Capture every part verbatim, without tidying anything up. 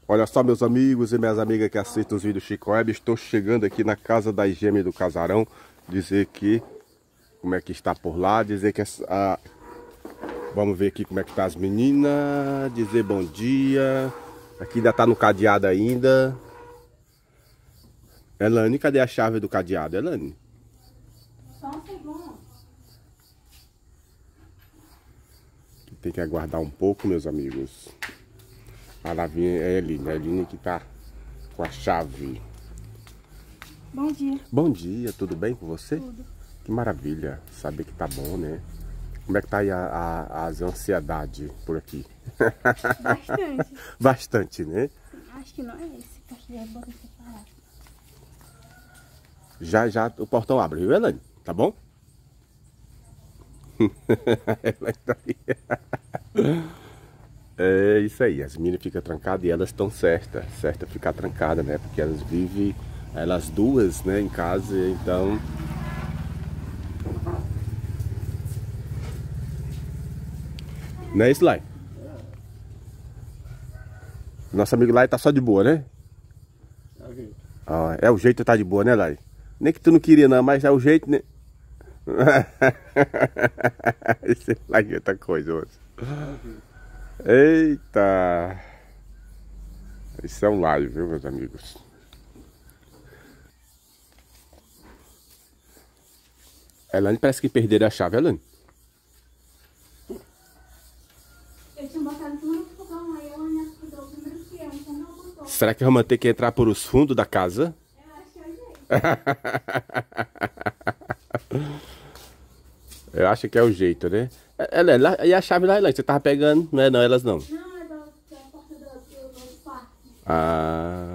Olha só, meus amigos e minhas amigas que assistem os vídeos Chico Web, estou chegando aqui na casa das gêmeas do casarão, dizer que como é que está por lá, dizer que a, vamos ver aqui como é que tá as meninas, dizer bom dia. Aqui ainda tá no cadeado ainda. Elane, cadê a chave do cadeado, Elane? Só um segundo. Tem que aguardar um pouco, meus amigos. A Lavinha é a Eline, a Eline que tá com a chave. Bom dia. Bom dia, tudo bem com você? Tudo. Que maravilha, saber que tá bom, né? Como é que tá aí a, a, as ansiedades por aqui? Bastante. Bastante, né? Acho que não é esse, porque é bom separar. Já, já o portão abre, viu, Elane? Tá bom? Ela tá aí. É isso aí, as meninas ficam trancadas e elas estão certas. Certa ficar trancada, né? Porque elas vivem, elas duas, né, em casa, então... Não é isso, Lai? Nosso amigo Lai tá só de boa, né? É o jeito. Ah, é o jeito de tá de boa, né, Lai? Nem que tu não queria não, mas é o jeito, né? Esse Lai é outra coisa, moço. Eita! Isso é um live, viu, meus amigos? Elane parece que perderam a chave, Elane. Eu tinha botado tudo no fogão, aí eu olhei o primeiro que eu, então não botou. Será que vamos ter que entrar por os fundos da casa? Eu acho que é o jeito. Eu acho que é o jeito, né? Elane, lá- e a chave lá, Elane? Você tava pegando? Não é não, elas não. Não, é da, da porta do, do, do quarto. Ah.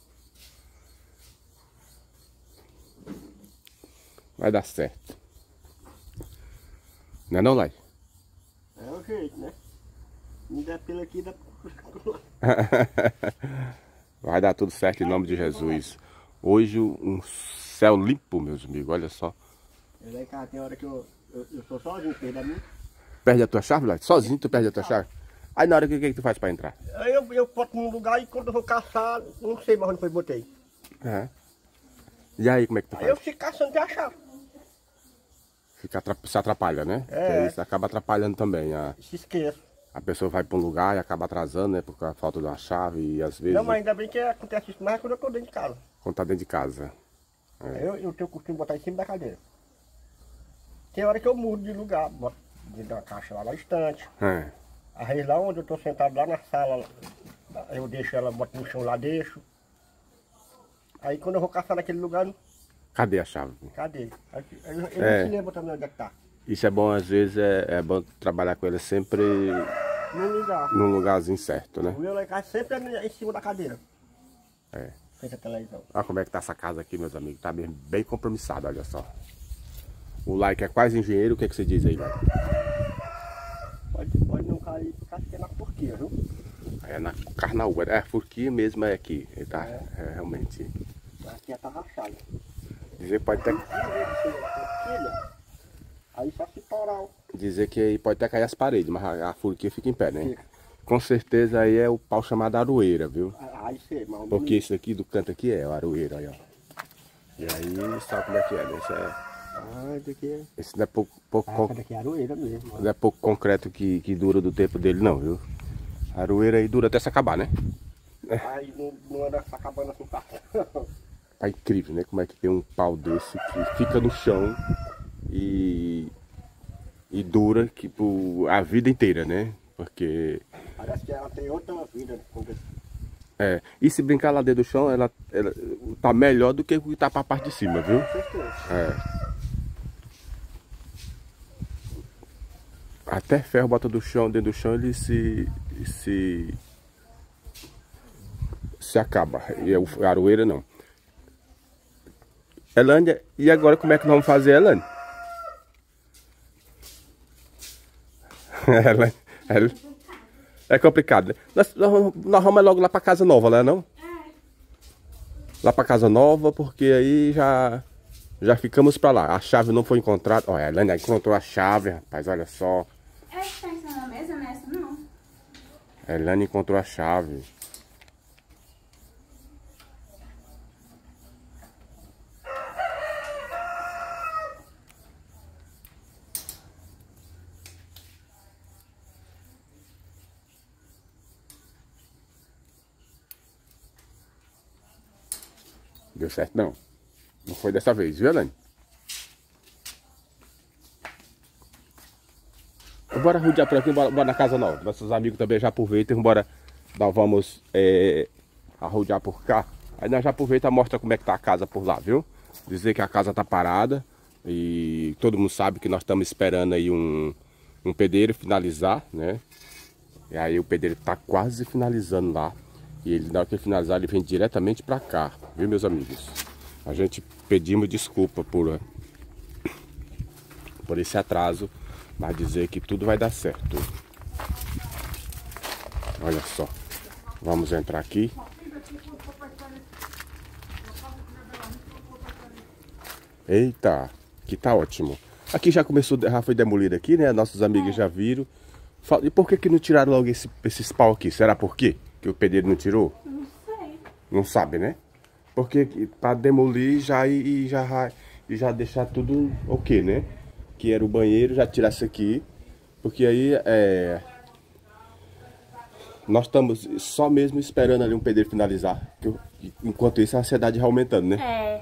Vai dar certo. Não é não, Lai? É o jeito, né? Me dá pelo aqui, dá Vai dar tudo certo em nome de Jesus. Hoje um céu limpo, meus amigos, olha só. Eu lá em casa tem hora que eu, eu, eu sou sozinho, perto da minha. Perde a tua chave, Lai? Sozinho tu perde a tua chave? Aí na hora, o que, que tu faz pra entrar? Aí eu, eu boto num lugar e quando eu vou caçar, não sei mais onde foi botei. É. E aí, como é que tu Aí eu faz? fico caçando de achar. Fica, atra- se atrapalha, né? É. Porque isso acaba atrapalhando também. A, Se esqueço. a pessoa vai pra um lugar e acaba atrasando, né? Por causa da falta de uma chave e às vezes... Não, mas ainda bem que acontece isso mais quando eu tô dentro de casa. Quando tá dentro de casa. Aí eu, eu tenho o costume de botar em cima da cadeira. Tem hora que eu mudo de lugar, boto dentro da caixa lá na estante. É. Aí lá onde eu tô sentado, lá na sala, eu deixo ela, boto no chão lá, deixo. Aí quando eu vou caçar naquele lugar, Cadê a chave? cadê? Aí eu, eu, eu É. não se lembro também onde é que tá. Isso é bom, às vezes, é, é bom trabalhar com ele sempre No lugar. num lugarzinho certo, né? O meu lá em casa sempre é em cima da cadeira. É. Feita a televisão. Olha como é que tá essa casa aqui, meus amigos. Tá bem, bem compromissado, olha só. O Like é quase engenheiro, o que, é que você diz aí, Like? Pode, pode não cair, porque acho que é na porquinha, viu? É na Carnaúba, é a forquinha mesmo é aqui. Ele tá, é, realmente. Aqui já tá rachada. Dizer que pode até, Forquilha, aí só se torar o... dizer que aí pode até cair as paredes, mas a, a forquinha fica em pé, né? Fica. Com certeza aí é o pau chamado aroeira, viu? Aí sei, mas... Porque isso aqui do canto aqui é o aroeira, aí, ó. E aí, sabe como é que é, né? Isso é, Ah, isso aqui é... esse não é pouco, pouco, Ah, con- essa daqui é aroeira mesmo. ó. não é pouco concreto que, que dura do tempo dele, não, viu? A aroeira aí dura até se acabar, né? Aí não, não anda acabando assim fácil. Tá incrível, né? Como é que tem um pau desse que fica no chão e, e dura que, por, a vida inteira, né? Porque... Parece que ela tem outra vida. É, e se brincar lá dentro do chão, ela, ela tá melhor do que o que tá pra parte de cima, viu? Com certeza. É. Até ferro bota do chão, dentro do chão, ele se... se... se acaba. E o a aroeira não. Elane, e agora como é que nós vamos fazer, Elane? Elane, Elane. É complicado, né? Nós, nós, nós vamos logo lá pra casa nova, né, não? É. Lá pra casa nova, porque aí já... já ficamos pra lá. A chave não foi encontrada. Olha, a Elane encontrou a chave, rapaz, olha só. Essa tá em cima da mesa, nessa não. A Elane encontrou a chave. Deu certo não. Não foi dessa vez, viu, Elaine? Bora rodear por aqui, bora, bora na casa nova. Nossos amigos também já aproveitam, bora. Nós vamos é, rodear por cá. Aí nós já aproveita e mostra como é que tá a casa por lá, viu? Dizer que a casa tá parada. E todo mundo sabe que nós estamos esperando aí um, um pedreiro finalizar, né? E aí o pedreiro tá quase finalizando lá. E ele, na hora que ele finalizar, ele vem diretamente pra cá, viu, meus amigos? A gente pedimos desculpa por, por esse atraso, mas dizer que tudo vai dar certo. Olha só. Vamos entrar aqui. Eita, que tá ótimo. Aqui já começou, já foi demolido aqui, né? Nossos amigos já viram. E por que que não tiraram logo esse, esses pau aqui? Será por quê? Que o pedreiro não tirou? Não sei. Não sabe, né? Porque para demolir já e já, e já deixar tudo ok, né? Que era o banheiro, já tirar isso aqui. Porque aí é... nós estamos só mesmo esperando ali um pedreiro finalizar. Enquanto isso a ansiedade vai aumentando, né?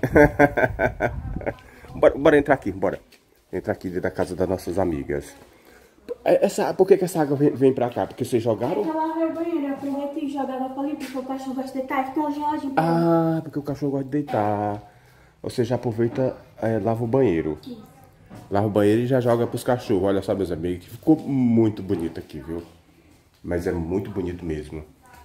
É. bora, bora entrar aqui, bora. Entrar aqui dentro da casa das nossas amigas. Essa, por que que essa água vem, vem pra cá? Porque vocês jogaram? Porque eu lavei o banheiro, eu aproveitei e jogava pra ali, porque o cachorro gosta de deitar, fica geladinho. Ah, porque o cachorro gosta de deitar. Você já aproveita, é, lava o banheiro. Isso. Lava o banheiro e já joga pros cachorros. Olha só, meus amigos, que ficou muito bonito aqui, viu? Mas é muito bonito mesmo.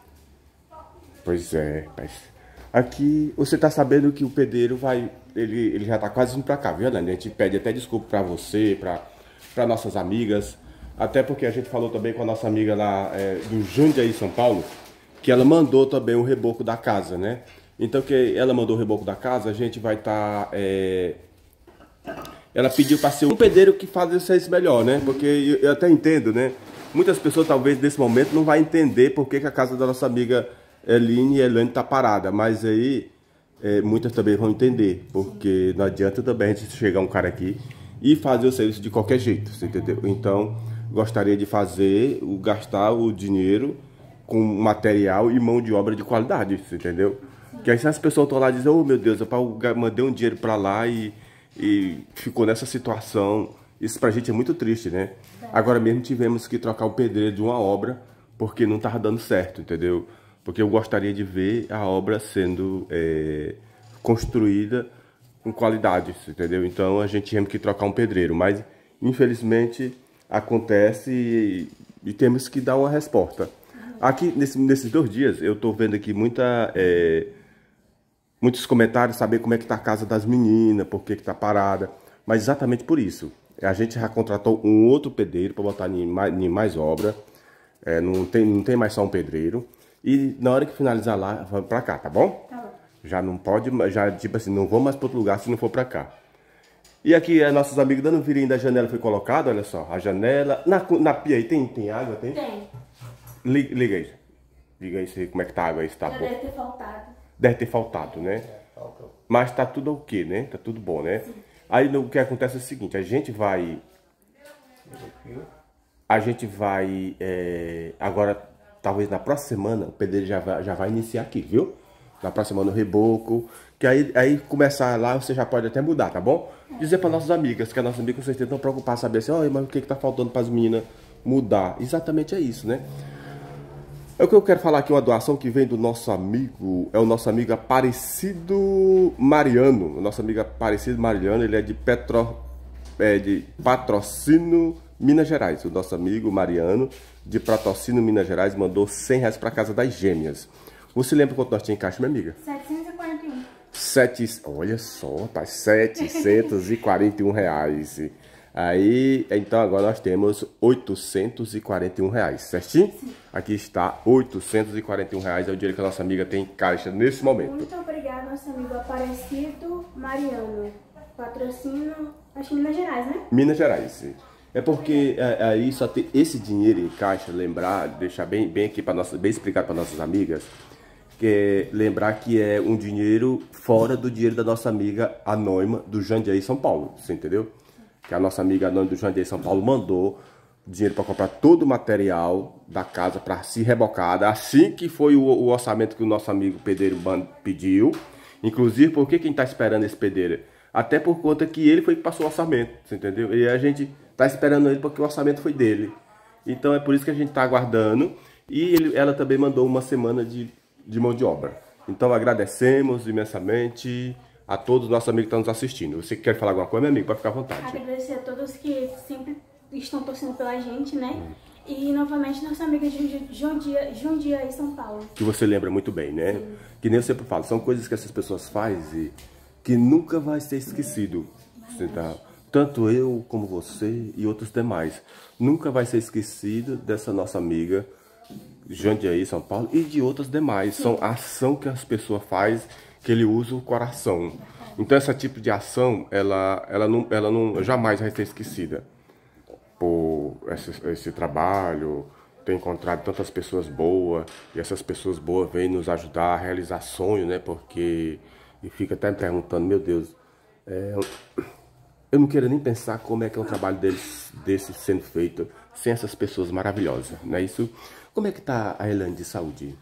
Pois é, mas... Aqui, você tá sabendo que o pedreiro vai... Ele, ele já tá quase indo pra cá, viu, Elaine? A gente pede até desculpa pra você, pra, pra nossas amigas. Até porque a gente falou também com a nossa amiga lá é, do Jundiaí, São Paulo, que ela mandou também o reboco da casa, né? Então, que ela mandou o reboco da casa, a gente vai estar... Tá, é... Ela pediu para ser um pedreiro que fazia isso melhor, né? Porque eu, eu até entendo, né? Muitas pessoas talvez nesse momento não vai entender por que, que a casa da nossa amiga Eline e Elaine tá parada. Mas aí é, muitas também vão entender. Porque não adianta também a gente chegar um cara aqui e fazer o serviço de qualquer jeito, você entendeu? Então, gostaria de fazer, o, gastar o dinheiro com material e mão de obra de qualidade, você entendeu? Porque aí se as pessoas estão lá e dizem, oh meu Deus, eu mandei um dinheiro para lá e... e ficou nessa situação. Isso pra gente é muito triste, né? Agora mesmo tivemos que trocar o pedreiro de uma obra porque não tava dando certo, entendeu? Porque eu gostaria de ver a obra sendo é, construída com qualidade, entendeu? Então a gente teve que trocar um pedreiro, mas infelizmente acontece e, e temos que dar uma resposta. Aqui nesse, nesses dois dias eu tô vendo aqui muita... É, muitos comentários, saber como é que tá a casa das meninas, por que que tá parada. Mas exatamente por isso. A gente já contratou um outro pedreiro para botar em mais, em mais obra. É, não, tem, não tem mais só um pedreiro. E na hora que finalizar lá, vamos pra cá, tá bom? Tá bom. Já não pode, já tipo assim, não vou mais para outro lugar se não for pra cá. E aqui, é, nossos amigos dando virinho da janela foi colocado, olha só. A janela, na, na pia aí tem, tem água, tem? Tem. Liga, liga aí. Liga aí como é que tá a água aí, se tá Já bom. deve ter faltado. Deve ter faltado, né? Mas tá tudo ok, né? Tá tudo bom, né? Sim. Aí o que acontece é o seguinte, a gente vai... A gente vai... É, agora, talvez na próxima semana, o pedreiro já vai, já vai iniciar aqui, viu? Na próxima semana o reboco. Que aí, aí começar lá, você já pode até mudar, tá bom? Dizer para nossas amigas, que as nossas amigas, vocês tentam preocupar, saber assim, olha, mas o que que tá faltando para as meninas mudar? Exatamente é isso, né? É o que eu quero falar aqui, uma doação que vem do nosso amigo, é o nosso amigo Aparecido Mariano. O nosso amigo Aparecido Mariano, ele é de, Petro, é de Patrocínio, Minas Gerais. O nosso amigo Mariano, de Patrocínio, Minas Gerais, mandou cem reais para casa das gêmeas. Você lembra quanto nós tínhamos em caixa, minha amiga? setecentos e quarenta e um. Sete, olha só, rapaz, setecentos e quarenta e um reais. Aí, então agora nós temos oitocentos e quarenta e um reais, certinho? Sim. Aqui está oitocentos e quarenta e um reais, é o dinheiro que a nossa amiga tem em caixa nesse momento. Muito obrigada, nosso amigo Aparecido Mariano. Patrocínio, acho que Minas Gerais, né? Minas Gerais. É porque é, aí só ter esse dinheiro em caixa, lembrar, deixar bem, bem aqui para nossa, bem explicado para nossas amigas, que é lembrar que é um dinheiro fora do dinheiro da nossa amiga Anônima do Jundiaí, São Paulo, você entendeu? Que a nossa amiga Anônima do Jundiaí, São Paulo mandou dinheiro para comprar todo o material da casa para ser rebocada, assim que foi o, o orçamento que o nosso amigo pedreiro pediu. Inclusive, por que quem está esperando esse pedreiro? Até por conta que ele foi que passou o orçamento, você entendeu? E a gente está esperando ele porque o orçamento foi dele. Então é por isso que a gente está aguardando. E ele, ela também mandou uma semana de, de mão de obra. Então agradecemos imensamente a todos os nossos amigos que estão nos assistindo. Você quer falar alguma coisa, meu amigo? Pode ficar à vontade. Agradecer a todos que sempre estão torcendo pela gente, né? Hum. E novamente nossa amiga de Jundiaí, Jundiaí, São Paulo. Que você lembra muito bem, né? Sim. Que nem eu sempre falo, são coisas que essas pessoas fazem que nunca vai ser esquecido. Você tá? Tanto eu como você e outros demais. Nunca vai ser esquecido dessa nossa amiga Jundiaí, São Paulo e de outras demais. Sim. São a ação que as pessoas fazem, que ele usa o coração. Então esse tipo de ação, ela, ela, não, ela não, jamais vai ser esquecida. Por esse, esse trabalho, ter encontrado tantas pessoas boas, e essas pessoas boas vêm nos ajudar a realizar sonhos, né? Porque, e fica até me perguntando, meu Deus, é, eu não quero nem pensar como é que é um trabalho deles, desse sendo feito sem essas pessoas maravilhosas, não é isso? Como é que tá a Elaine de saúde?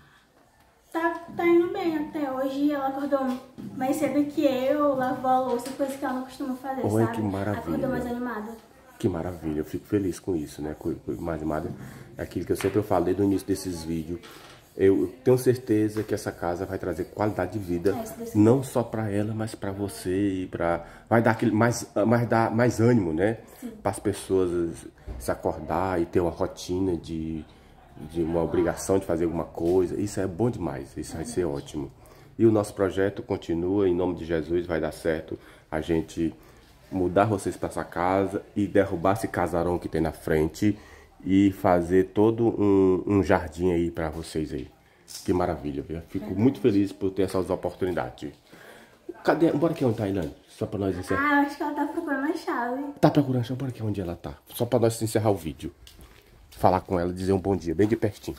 Tá, tá indo bem até hoje. Ela acordou mais cedo que eu, lavou a louça, coisa que ela não costuma fazer, Olha, sabe? Que maravilha. Acordou mais animada. Que maravilha, eu fico feliz com isso, né? Com, com mais animada. É aquilo que eu sempre falei no início desses vídeos. Eu tenho certeza que essa casa vai trazer qualidade de vida, é, não só para ela, mas para você e para vai dar aquele mais, mais dar mais ânimo, né? Para as pessoas se acordar e ter uma rotina de de uma obrigação de fazer alguma coisa. Isso é bom demais, isso vai ser ótimo. E o nosso projeto continua, em nome de Jesus, vai dar certo a gente mudar vocês para essa casa e derrubar esse casarão que tem na frente e fazer todo um, um jardim aí para vocês aí. Que maravilha, viu? Fico muito feliz por ter essas oportunidades. Cadê? Bora aqui onde tá a Elaine, só para nós encerrar. Ah, acho que ela tá procurando a chave. Tá procurando a chave? Bora aqui onde ela tá, só para nós encerrar o vídeo. Falar com ela, dizer um bom dia, bem de pertinho.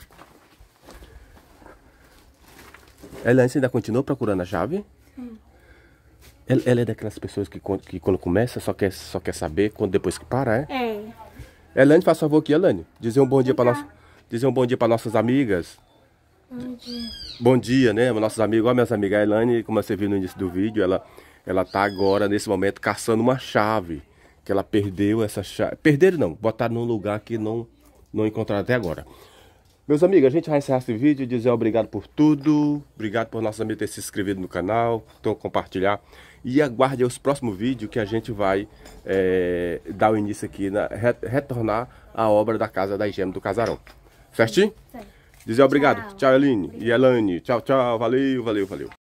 Elaine, você ainda continua procurando a chave? Sim. Ela, ela é daquelas pessoas que, que quando começa só quer, só quer saber quando depois que para, é? É. Elaine, faz favor aqui, Elaine. Dizer um bom dia para nós, dizer um bom dia para nossas amigas. Bom dia. Bom dia, né? Nossos amigos, ó, minhas amigas, a Elaine, como você viu no início do vídeo, ela, ela tá agora, nesse momento, caçando uma chave. Que ela perdeu essa chave. Perderam não, botaram num lugar que não... não encontraram até agora. Meus amigos, a gente vai encerrar esse vídeo, dizer obrigado por tudo, obrigado por nossos amigos terem se inscrito no canal, então compartilhar, e aguarde os próximos vídeos que a gente vai é, dar o início aqui, na, retornar a obra da Casa das Gêmeas do Casarão. Certinho? Sim. Dizer obrigado. Tchau, tchau Elaine. E Elaine. Tchau, tchau. Valeu, valeu, valeu.